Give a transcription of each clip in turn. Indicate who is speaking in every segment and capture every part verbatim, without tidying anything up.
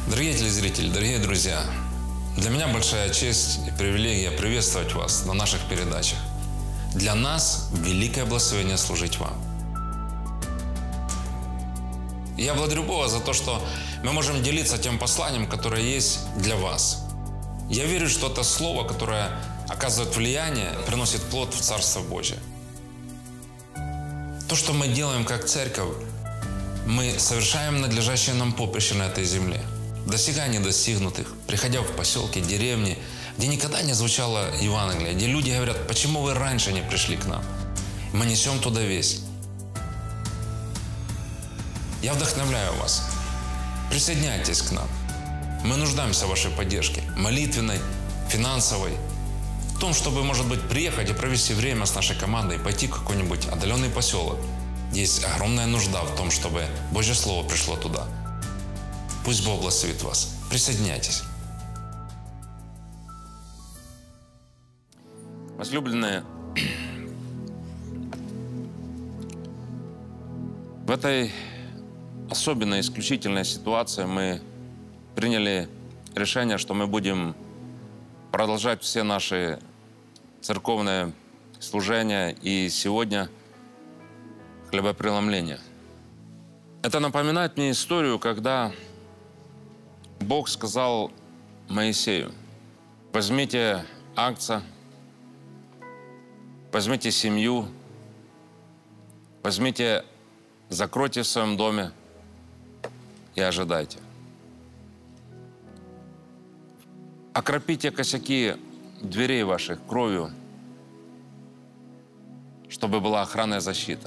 Speaker 1: Дорогие телезрители, дорогие друзья, для меня большая честь и привилегия приветствовать вас на наших передачах. Для нас великое благословение служить вам. Я благодарю Бога за то, что мы можем делиться тем посланием, которое есть для вас. Я верю, что это слово, которое оказывает влияние, приносит плод в Царство Божие. То, что мы делаем как церковь, мы совершаем надлежащее нам поприще на этой земле. Достигая недостигнутых, приходя в поселки, деревни, где никогда не звучало Евангелие, где люди говорят: почему вы раньше не пришли к нам? Мы несем туда весть. Я вдохновляю вас. Присоединяйтесь к нам. Мы нуждаемся в вашей поддержке, молитвенной, финансовой, в том, чтобы, может быть, приехать и провести время с нашей командой, пойти в какой-нибудь отдаленный поселок. Есть огромная нужда в том, чтобы Божье Слово пришло туда. Пусть Бог благословит вас. Присоединяйтесь. Возлюбленные, в этой особенной, исключительной ситуации мы приняли решение, что мы будем продолжать все наши церковные служения и сегодня хлебопреломление. Это напоминает мне историю, когда Бог сказал Моисею: возьмите агнца, возьмите семью, возьмите, закройте в своем доме и ожидайте. Окропите косяки дверей ваших кровью, чтобы была охранная защита.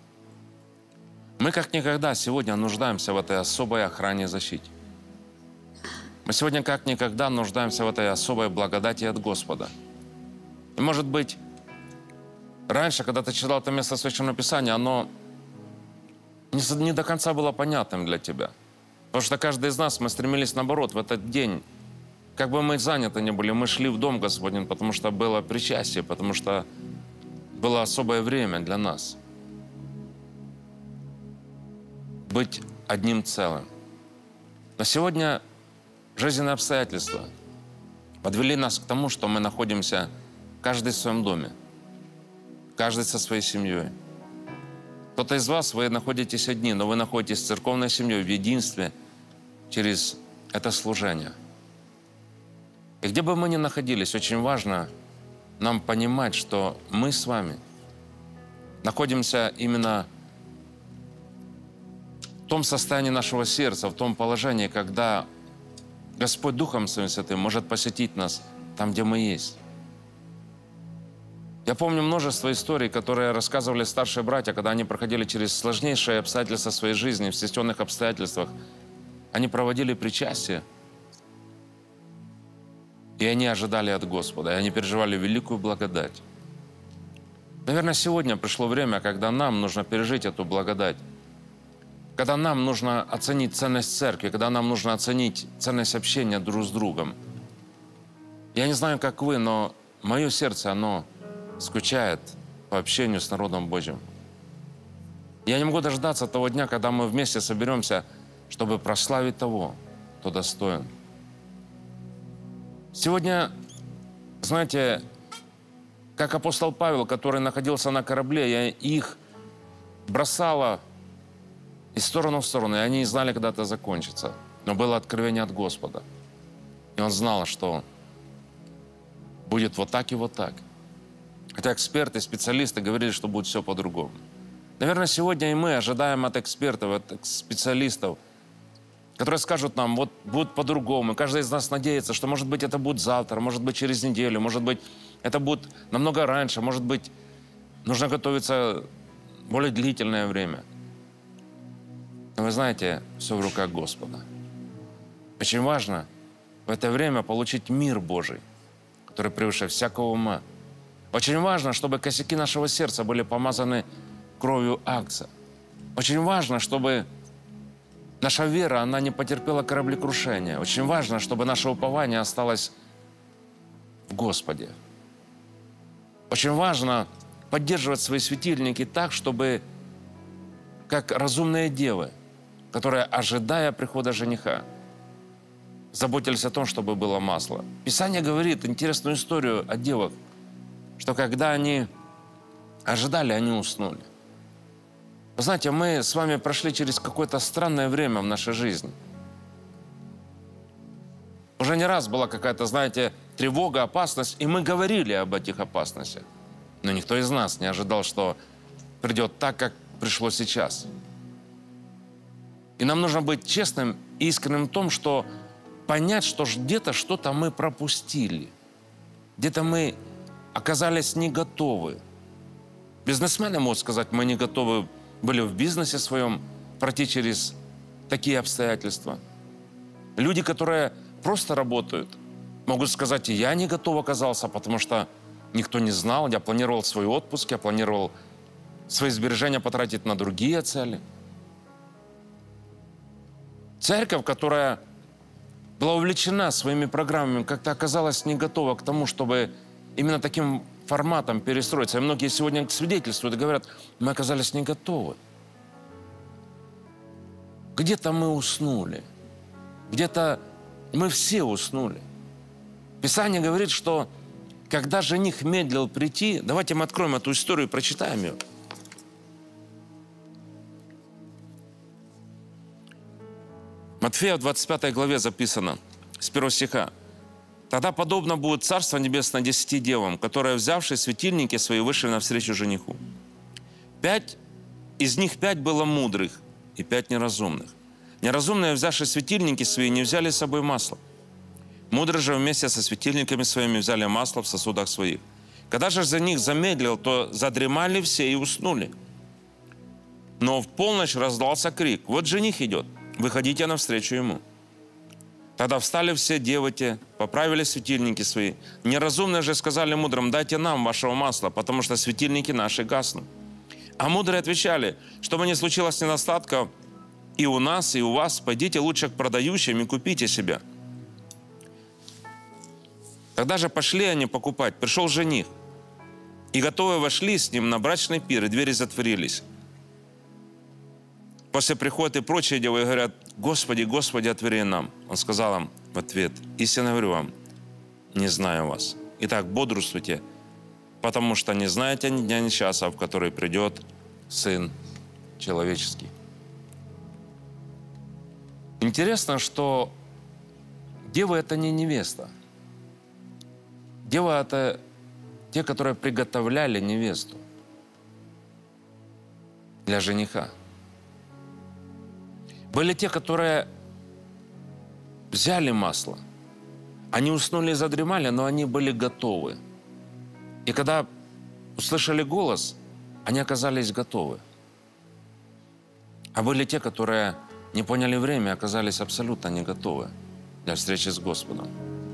Speaker 1: Мы как никогда сегодня нуждаемся в этой особой охране и защите. Мы сегодня как никогда нуждаемся в этой особой благодати от Господа. И, может быть, раньше, когда ты читал это место Священного Писания, оно не, не до конца было понятным для тебя. Потому что каждый из нас, мы стремились наоборот в этот день, как бы мы заняты ни были, мы шли в Дом Господень, потому что было причастие, потому что было особое время для нас. Быть одним целым. Но сегодня жизненные обстоятельства подвели нас к тому, что мы находимся каждый в своем доме, каждый со своей семьей. Кто-то из вас, вы находитесь одни, но вы находитесь в церковной семье, в единстве через это служение. И где бы мы ни находились, очень важно нам понимать, что мы с вами находимся именно в том состоянии нашего сердца, в том положении, когда Господь Духом Своим Святым может посетить нас там, где мы есть. Я помню множество историй, которые рассказывали старшие братья, когда они проходили через сложнейшие обстоятельства своей жизни, в сестённых обстоятельствах. Они проводили причастие, и они ожидали от Господа, и они переживали великую благодать. Наверное, сегодня пришло время, когда нам нужно пережить эту благодать, когда нам нужно оценить ценность церкви, когда нам нужно оценить ценность общения друг с другом. Я не знаю, как вы, но мое сердце, оно скучает по общению с народом Божьим. Я не могу дождаться того дня, когда мы вместе соберемся, чтобы прославить того, кто достоин. Сегодня, знаете, как апостол Павел, который находился на корабле, я их бросало из стороны в сторону, и они не знали, когда это закончится. Но было откровение от Господа. И он знал, что будет вот так и вот так. Хотя эксперты, специалисты говорили, что будет все по-другому. Наверное, сегодня и мы ожидаем от экспертов, от специалистов, которые скажут нам: вот будет по-другому. Каждый из нас надеется, что, может быть, это будет завтра, может быть, через неделю, может быть, это будет намного раньше, может быть, нужно готовиться более длительное время. Но вы знаете, все в руках Господа. Очень важно в это время получить мир Божий, который превыше всякого ума. Очень важно, чтобы косяки нашего сердца были помазаны кровью агнца. Очень важно, чтобы наша вера, она не потерпела кораблекрушения. Очень важно, чтобы наше упование осталось в Господе. Очень важно поддерживать свои светильники так, чтобы, как разумные девы, которые, ожидая прихода жениха, заботились о том, чтобы было масло. Писание говорит интересную историю о девах, что когда они ожидали, они уснули. Вы знаете, мы с вами прошли через какое-то странное время в нашей жизни. Уже не раз была какая-то, знаете, тревога, опасность, и мы говорили об этих опасностях. Но никто из нас не ожидал, что придет так, как пришло сейчас. И нам нужно быть честным и искренним в том, что понять, что где-то что-то мы пропустили. Где-то мы оказались не готовы. Бизнесмены могут сказать, мы не готовы были в бизнесе своем пройти через такие обстоятельства. Люди, которые просто работают, могут сказать, и я не готов оказался, потому что никто не знал, я планировал свой отпуск, я планировал свои сбережения потратить на другие цели. Церковь, которая была увлечена своими программами, как-то оказалась не готова к тому, чтобы именно таким форматом перестроиться. И многие сегодня свидетельствуют и говорят, мы оказались не готовы. Где-то мы уснули. Где-то мы все уснули. Писание говорит, что когда жених медлил прийти, давайте мы откроем эту историю и прочитаем ее. Матфея в двадцать пятой главе записано, с первого стиха. «Тогда подобно будет Царство Небесное десяти девам, которые, взявшие светильники свои, вышли навстречу жениху. Пять, из них пять было мудрых и пять неразумных. Неразумные, взявшие светильники свои, не взяли с собой масло. Мудрые же вместе со светильниками своими взяли масло в сосудах своих. Когда же за них замедлил, то задремали все и уснули. Но в полночь раздался крик: вот жених идет, выходите навстречу ему. Тогда встали все девы те, поправили светильники свои. Неразумные же сказали мудрым: дайте нам вашего масла, потому что светильники наши гаснут. А мудрые отвечали: чтобы не случилось недостатка и у нас, и у вас, пойдите лучше к продающим и купите себе. Тогда же пошли они покупать. Пришел жених, и готовые вошли с ним на брачный пир, и двери затворились. После приходят и прочие девы и говорят: Господи, Господи, отвери нам. Он сказал им в ответ: истинно говорю вам, не знаю вас. Итак, бодрствуйте, потому что не знаете ни дня, ни часа, в который придет Сын Человеческий. Интересно, что дева – это не невеста. Дева – это те, которые приготовляли невесту для жениха. Были те, которые взяли масло. Они уснули и задремали, но они были готовы. И когда услышали голос, они оказались готовы. А были те, которые не поняли время, оказались абсолютно не готовы для встречи с Господом.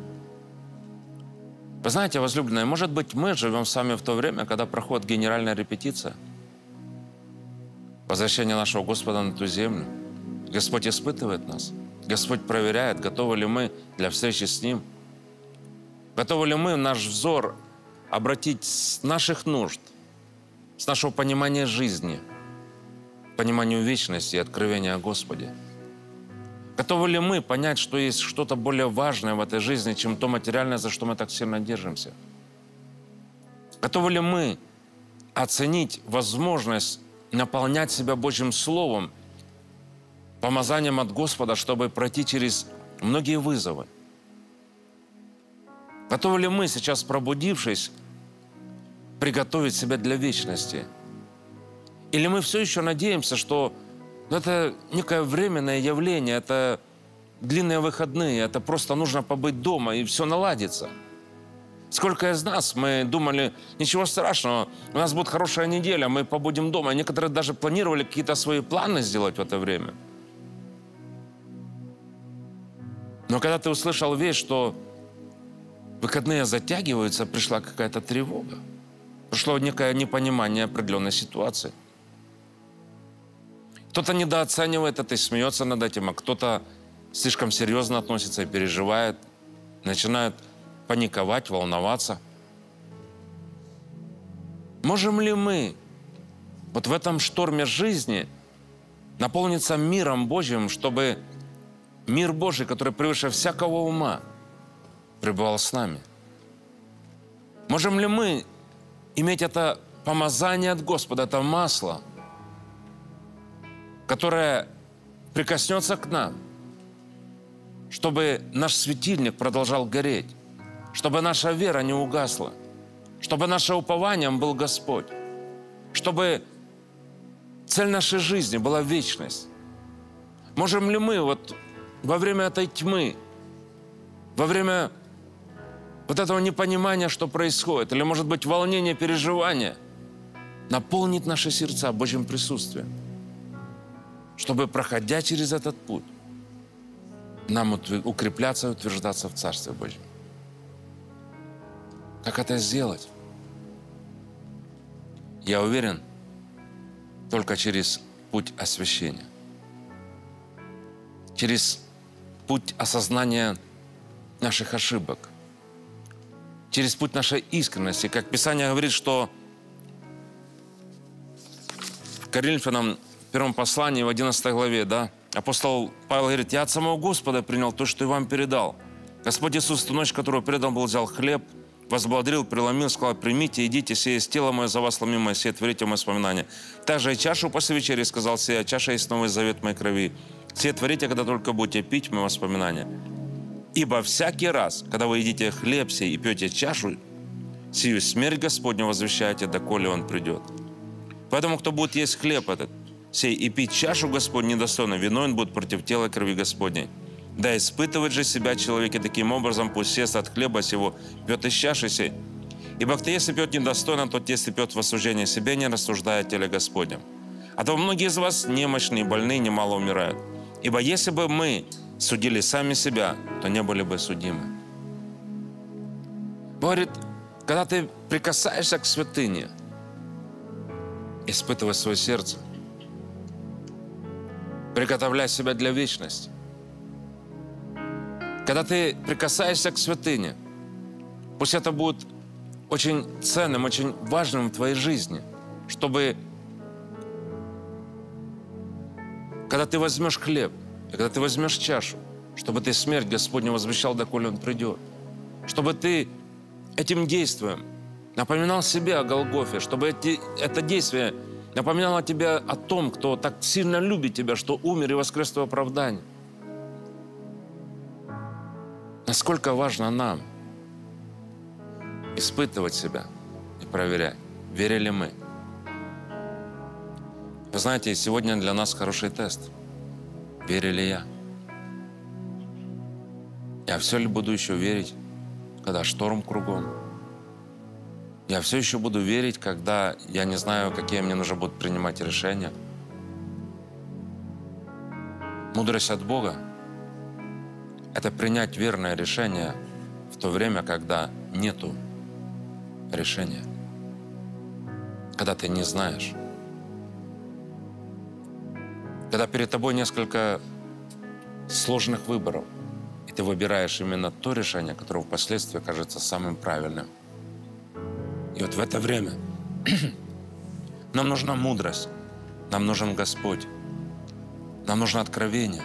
Speaker 1: Вы знаете, возлюбленные, может быть, мы живем с вами в то время, когда проходит генеральная репетиция, возвращение нашего Господа на эту землю. Господь испытывает нас. Господь проверяет, готовы ли мы для встречи с Ним. Готовы ли мы наш взор обратить с наших нужд, с нашего понимания жизни, пониманию вечности и откровения о Господе. Готовы ли мы понять, что есть что-то более важное в этой жизни, чем то материальное, за что мы так сильно держимся? Готовы ли мы оценить возможность наполнять себя Божьим Словом, помазанием от Господа, чтобы пройти через многие вызовы? Готовы ли мы сейчас, пробудившись, приготовить себя для вечности? Или мы все еще надеемся, что это некое временное явление, это длинные выходные, это просто нужно побыть дома, и все наладится? Сколько из нас мы думали, ничего страшного, у нас будет хорошая неделя, мы побудем дома. Некоторые даже планировали какие-то свои планы сделать в это время. Но когда ты услышал весть, что выходные затягиваются, пришла какая-то тревога. Пришло некое непонимание определенной ситуации. Кто-то недооценивает это и смеется над этим, а кто-то слишком серьезно относится и переживает, начинает паниковать, волноваться. Можем ли мы вот в этом шторме жизни наполниться миром Божьим, чтобы мир Божий, который превыше всякого ума, пребывал с нами. Можем ли мы иметь это помазание от Господа, это масло, которое прикоснется к нам, чтобы наш светильник продолжал гореть, чтобы наша вера не угасла, чтобы наше упованием был Господь, чтобы цель нашей жизни была вечность. Можем ли мы вот во время этой тьмы, во время вот этого непонимания, что происходит, или, может быть, волнения, переживания, наполнить наши сердца Божьим присутствием, чтобы, проходя через этот путь, нам укрепляться и утверждаться в Царстве Божьем. Как это сделать? Я уверен, только через путь освящения, через путь осознания наших ошибок, через путь нашей искренности. Как Писание говорит, что в Коринфянам, в первом послании, в одиннадцатой главе, да, апостол Павел говорит: «Я от самого Господа принял то, что и вам передал. Господь Иисус, в ту ночь, которую предал, был, взял хлеб, возблагодарил, преломил, сказал: примите, едите, сие есть тело мое за вас ломимое, сие творите в мое воспоминание. Также и чашу после вечери сказал: сия чаша есть новый завет моей крови. Сие творите, когда только будете пить в мое воспоминание. Ибо всякий раз, когда вы едите хлеб сей и пьете чашу, сию смерть Господню возвещаете, доколе Он придет. Поэтому, кто будет есть хлеб этот сей и пить чашу Господню недостойно, виновен будет против тела и крови Господней. Да испытывает же себя человек, и таким образом пусть ест от хлеба сего, пьет из чаши сей. Ибо кто если пьет недостойно, тот если пьет в осуждение себе, не рассуждая о теле Господнем. А то многие из вас немощные, больные, немало умирают. Ибо если бы мы судили сами себя, то не были бы судимы». Говорит, когда ты прикасаешься к святыне, испытывай свое сердце, приготовляй себя для вечности. Когда ты прикасаешься к святыне, пусть это будет очень ценным, очень важным в твоей жизни, чтобы, когда ты возьмешь хлеб, и когда ты возьмешь чашу, чтобы ты смерть Господню возвещал, доколе Он придет. Чтобы ты этим действием напоминал себе о Голгофе, чтобы эти, это действие напоминало тебе о том, кто так сильно любит тебя, что умер и воскрес в твое оправдание. Насколько важно нам испытывать себя и проверять, верили ли мы. Вы знаете, сегодня для нас хороший тест. Верю ли я? Я все ли буду еще верить, когда шторм кругом? Я все еще буду верить, когда я не знаю, какие мне нужно будет принимать решения? Мудрость от Бога – это принять верное решение в то время, когда нету решения, когда ты не знаешь, когда перед тобой несколько сложных выборов, и ты выбираешь именно то решение, которое впоследствии окажется самым правильным. И вот в это время нам нужна мудрость, нам нужен Господь, нам нужно откровение.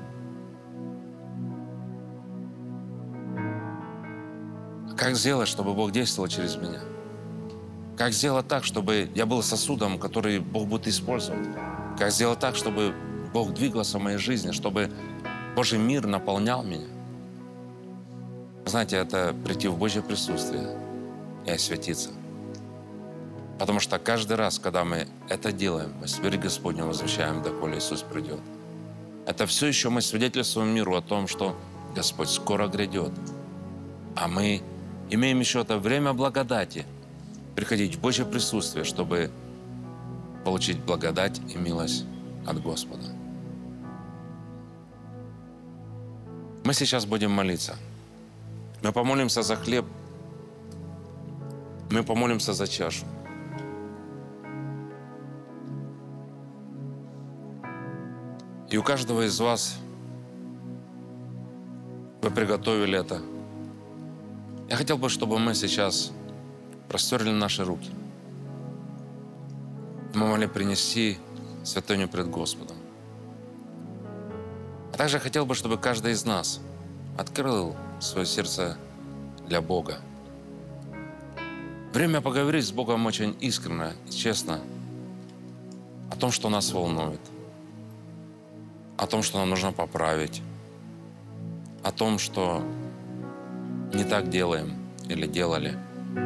Speaker 1: Как сделать, чтобы Бог действовал через меня? Как сделать так, чтобы я был сосудом, который Бог будет использовать? Как сделать так, чтобы Бог двигался в моей жизни, чтобы Божий мир наполнял меня? Знаете, это прийти в Божье присутствие и освятиться. Потому что каждый раз, когда мы это делаем, мы смерть Господню возвещаем, доколе Иисус придет. Это все еще мы свидетельствуем миру о том, что Господь скоро грядет. А мы имеем еще это время благодати приходить в Божье присутствие, чтобы получить благодать и милость от Господа. Мы сейчас будем молиться. Мы помолимся за хлеб, мы помолимся за чашу. И у каждого из вас вы приготовили это. Я хотел бы, чтобы мы сейчас простерли наши руки. Мы могли принести святыню пред Господом. А также хотел бы, чтобы каждый из нас открыл свое сердце для Бога. Время поговорить с Богом очень искренне и честно о том, что нас волнует, о том, что нам нужно поправить, о том, что не так делаем или делали.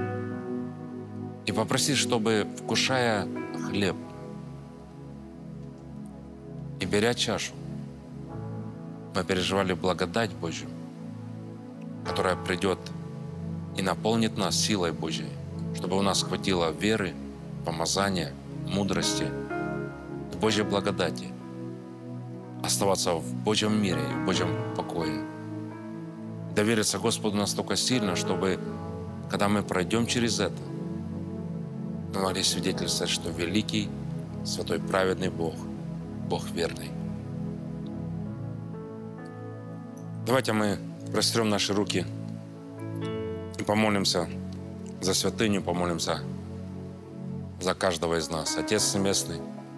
Speaker 1: И попросить, чтобы, вкушая хлеб и беря чашу, мы переживали благодать Божью, которая придет и наполнит нас силой Божьей, чтобы у нас хватило веры, помазания, мудрости и Божьей благодати оставаться в Божьем мире и в Божьем покое. Довериться Господу настолько сильно, чтобы, когда мы пройдем через это, мы могли свидетельствовать, что великий, святой, праведный Бог, Бог верный. Давайте мы прострем наши руки и помолимся за святыню, помолимся за каждого из нас. Отец Небесный,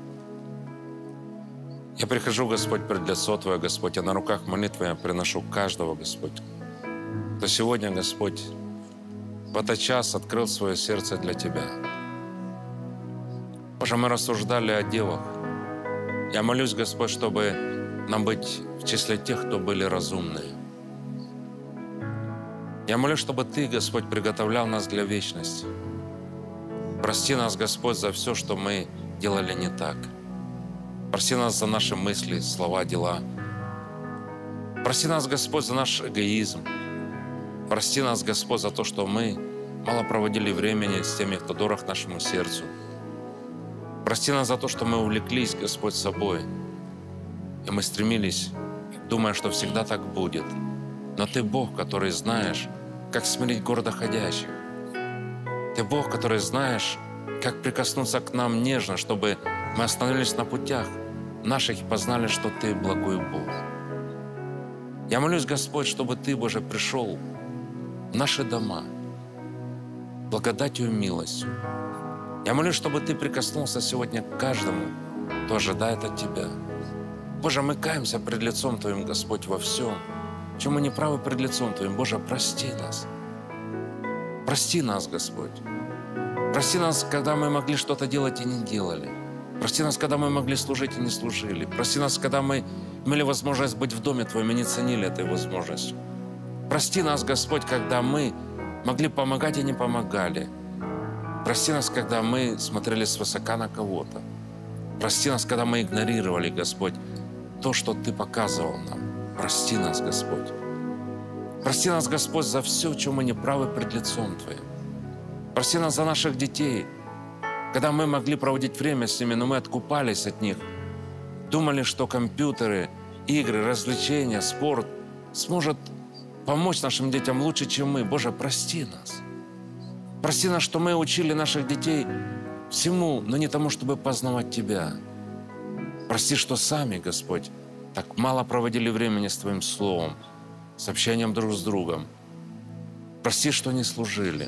Speaker 1: я прихожу, Господь, пред лицо Твое, Господь, я на руках молитвы я приношу каждого, Господь, кто сегодня, Господь, в этот час открыл свое сердце для Тебя. Боже, мы рассуждали о девах. Я молюсь, Господь, чтобы нам быть в числе тех, кто были разумные. Я молюсь, чтобы Ты, Господь, приготовлял нас для вечности. Прости нас, Господь, за все, что мы делали не так. Прости нас за наши мысли, слова, дела. Прости нас, Господь, за наш эгоизм. Прости нас, Господь, за то, что мы мало проводили времени с теми, кто дорог нашему сердцу. Прости нас за то, что мы увлеклись, Господь, собой. И мы стремились, думая, что всегда так будет. Но Ты Бог, который знаешь, как смирить гордоходящих. Ты Бог, который знаешь, как прикоснуться к нам нежно, чтобы мы остановились на путях наших и познали, что Ты благой Бог. Я молюсь, Господь, чтобы Ты, Боже, пришел в наши дома благодатью и милостью. Я молюсь, чтобы Ты прикоснулся сегодня к каждому, кто ожидает от Тебя. Боже, мы каемся пред лицом Твоим, Господь, во всем, в чем мы не правы пред лицом Твоим. Боже, прости нас. Прости нас, Господь. Прости нас, когда мы могли что-то делать и не делали. Прости нас, когда мы могли служить и не служили. Прости нас, когда мы имели возможность быть в доме Твоем и не ценили этой возможности. Прости нас, Господь, когда мы могли помогать и не помогали. Прости нас, когда мы смотрели свысока на кого-то. Прости нас, когда мы игнорировали, Господь, то, что Ты показывал нам. Прости нас, Господь. Прости нас, Господь, за все, в чем мы неправы пред лицом Твоим. Прости нас за наших детей, когда мы могли проводить время с ними, но мы откупались от них. Думали, что компьютеры, игры, развлечения, спорт сможет помочь нашим детям лучше, чем мы. Боже, прости нас. Прости нас, что мы учили наших детей всему, но не тому, чтобы познавать Тебя. Прости, что сами, Господь, так мало проводили времени с Твоим Словом, с общением друг с другом. Прости, что не служили,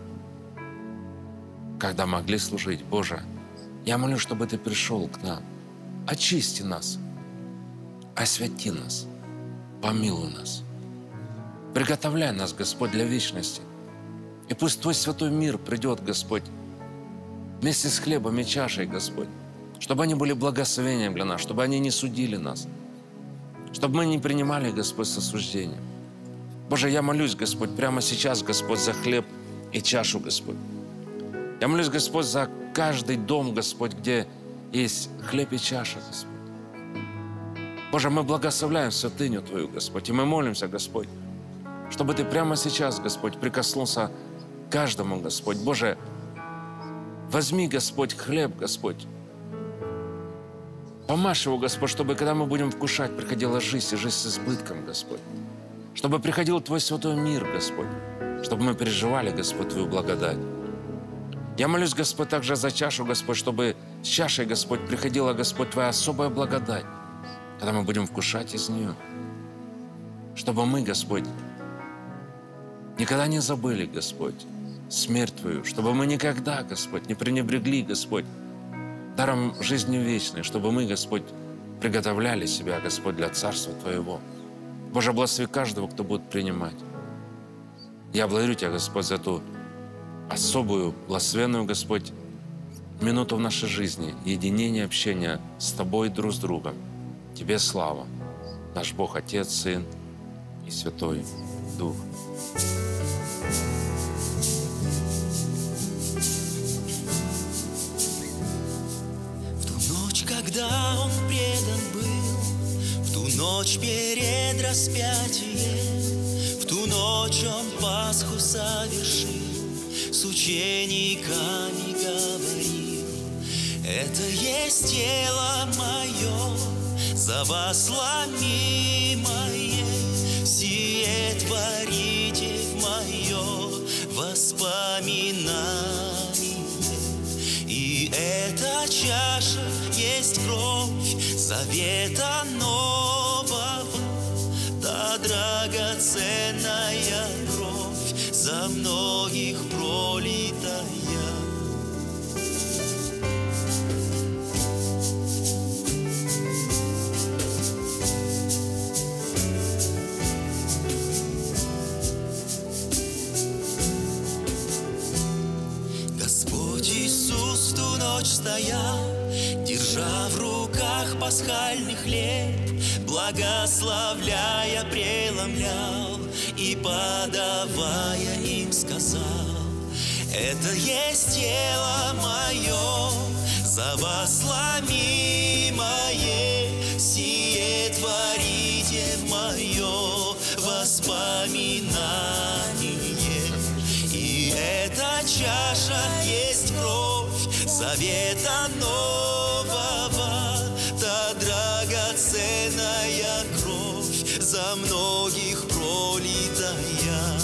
Speaker 1: когда могли служить. Боже, я молю, чтобы Ты пришел к нам. Очисти нас, освяти нас, помилуй нас. Приготовляй нас, Господь, для вечности. И пусть Твой святой мир придет, Господь, вместе с хлебом и чашей, Господь, чтобы они были благословением для нас, чтобы они не судили нас, чтобы мы не принимали, Господь, с осуждением. Боже, я молюсь, Господь, прямо сейчас, Господь, за хлеб и чашу, Господь. Я молюсь, Господь, за каждый дом, Господь, где есть хлеб и чаша, Господь. Боже, мы благословляем святыню Твою, Господь, и мы молимся, Господь, чтобы Ты прямо сейчас, Господь, прикоснулся к каждому, Господь. Боже, возьми, Господь, хлеб, Господь. Помажь его, Господь, чтобы, когда мы будем вкушать, приходила жизнь и жизнь с избытком, Господь. Чтобы приходил Твой святой мир, Господь. Чтобы мы переживали, Господь, Твою благодать. Я молюсь, Господь, также за чашу, Господь, чтобы с чашей, Господь, приходила, Господь, Твоя особая благодать, когда мы будем вкушать из нее. Чтобы мы, Господь, никогда не забыли, Господь, смерть Твою, чтобы мы никогда, Господь, не пренебрегли, Господь, даром жизни вечной, чтобы мы, Господь, приготовляли себя, Господь, для Царства Твоего. Боже, благослови каждого, кто будет принимать. Я благодарю Тебя, Господь, за ту особую, благословенную, Господь, минуту в нашей жизни, единение, общения с Тобой друг с другом. Тебе слава, наш Бог, Отец, Сын и Святой Дух.
Speaker 2: В ту ночь, когда Он предан был, в ту ночь перед распятием, в ту ночь Он Пасху совершил, с учениками говорил: это есть тело мое, за вас ломимое, сие творите в мое воспоминание. И эта чаша есть кровь завета нового, та драгоценная кровь, за многих пролитая. Господь Иисус в ту ночь стоял, держа в руках пасхальный хлеб, благословляя, преломлял и, подавая им, сказал: это есть тело мое, за вас ломимое, сие творите в мое воспоминание. И эта чаша есть кровь завета нового, та драгоценная кровь, за многих пролитая.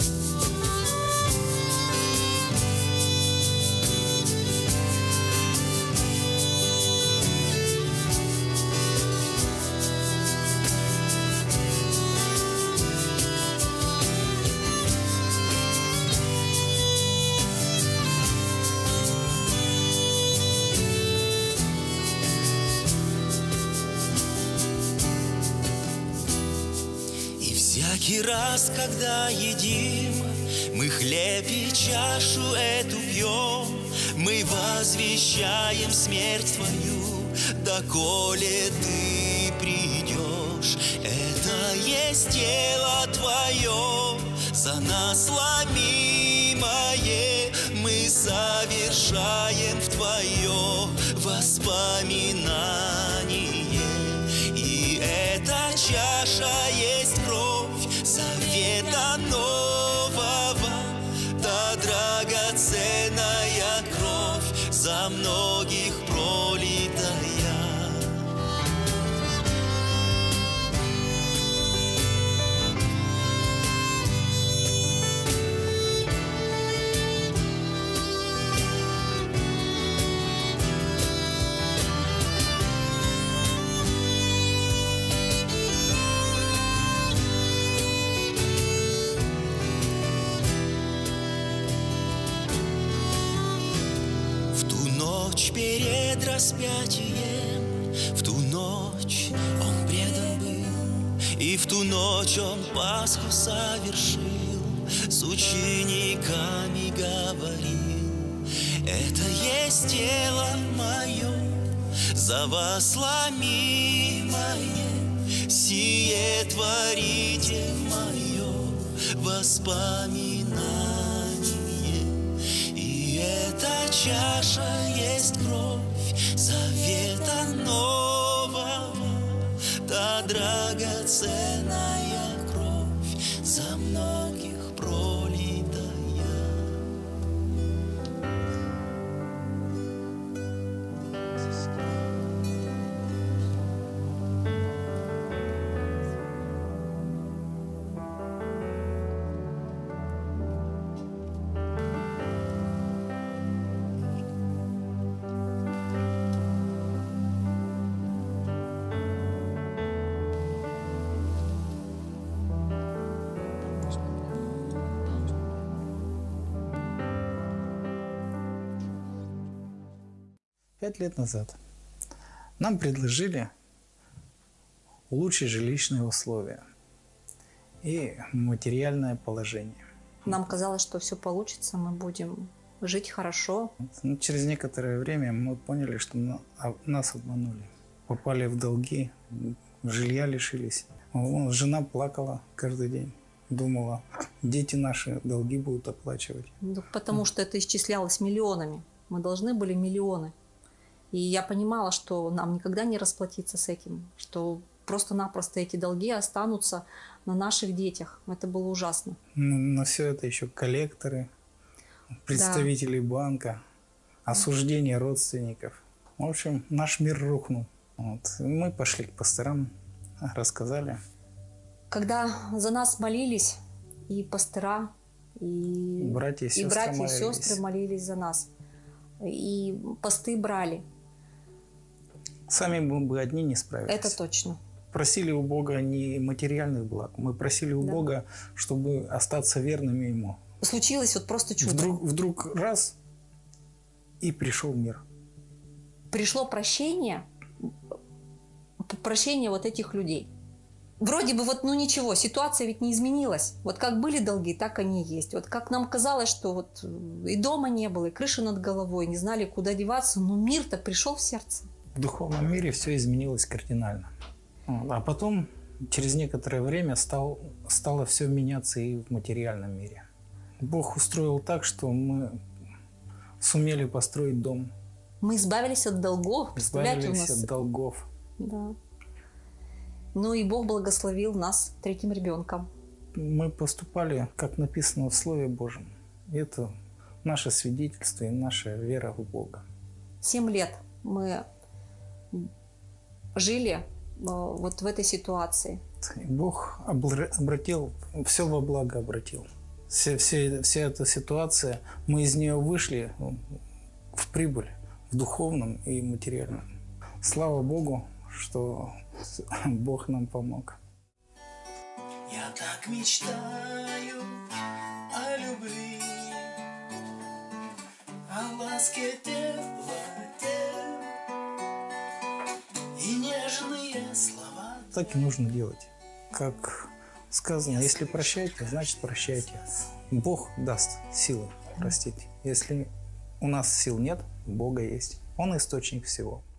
Speaker 2: Всякий раз, когда едим мы хлеб и чашу эту пьем, мы возвещаем смерть Твою, доколе Ты придешь. Это есть тело Твое, за нас ломимое, мы совершаем в Твое воспоминание. И эта чаша есть кровь завета нового, та драгоценная кровь, за многих пролитая. Перед распятием, в ту ночь Он предан был, и в ту ночь Он Пасху совершил, с учениками говорил: это есть тело мое, за вас ломимое, сие творите в мое воспоминание. Эта чаша есть кровь завета нового, та драгоценная кровь, за многих пролитая.
Speaker 3: Пять лет назад нам предложили улучшить жилищные условия и материальное положение.
Speaker 4: Нам казалось, что все получится, мы будем жить хорошо.
Speaker 3: Но через некоторое время мы поняли, что на- а- нас обманули. Попали в долги, жилья лишились. Вон, жена плакала каждый день. Думала, дети наши долги будут оплачивать.
Speaker 4: Ну, потому что это исчислялось миллионами. Мы должны были миллионы. И я понимала, что нам никогда не расплатиться с этим, что просто-напросто эти долги останутся на наших детях. Это было ужасно.
Speaker 3: Ну, на все это еще коллекторы, представители банка, осуждение родственников. В общем, наш мир рухнул. Вот. И мы пошли к пасторам, рассказали.
Speaker 4: Когда за нас молились и пастыра, и
Speaker 3: Братья и
Speaker 4: и
Speaker 3: сестры
Speaker 4: братья и
Speaker 3: молились.
Speaker 4: сестры молились за нас, и посты брали,
Speaker 3: Сами мы бы одни не справились.
Speaker 4: это точно.
Speaker 3: Просили у Бога не материальных благ, мы просили у
Speaker 4: Да.
Speaker 3: Бога, чтобы остаться верными Ему.
Speaker 4: Случилось вот просто чудо.
Speaker 3: Вдруг, вдруг раз, и пришел мир.
Speaker 4: Пришло прощение, п- прощение вот этих людей. Вроде бы вот, ну ничего, ситуация ведь не изменилась. Вот как были долги, так они и есть. Вот как нам казалось, что вот и дома не было, и крыши над головой, не знали, куда деваться, но мир-то пришел в сердце.
Speaker 3: В духовном мире все изменилось кардинально. Вот. А потом, через некоторое время, стал, стало все меняться и в материальном мире. Бог устроил так, что мы сумели построить дом,
Speaker 4: Мы избавились от долгов, представляете, у
Speaker 3: избавились
Speaker 4: нас...
Speaker 3: от долгов.
Speaker 4: Да. Ну и Бог благословил нас третьим ребенком.
Speaker 3: Мы поступали, как написано в Слове Божьем. И это наше свидетельство и наша вера в Бога.
Speaker 4: Семь лет мы жили э, вот в этой ситуации.
Speaker 3: И Бог обр- обратил, все во благо обратил. Все, все, вся эта ситуация, мы из нее вышли в прибыль, в духовном и материальном. Слава Богу, что Бог нам помог.
Speaker 2: Я так мечтаю о любви, о ласке теплоте и нежные слова.
Speaker 3: Так и нужно делать. Как сказано, если прощаете, значит прощайте. Бог даст силы простить. Если у нас сил нет, у Бога есть. Он источник всего.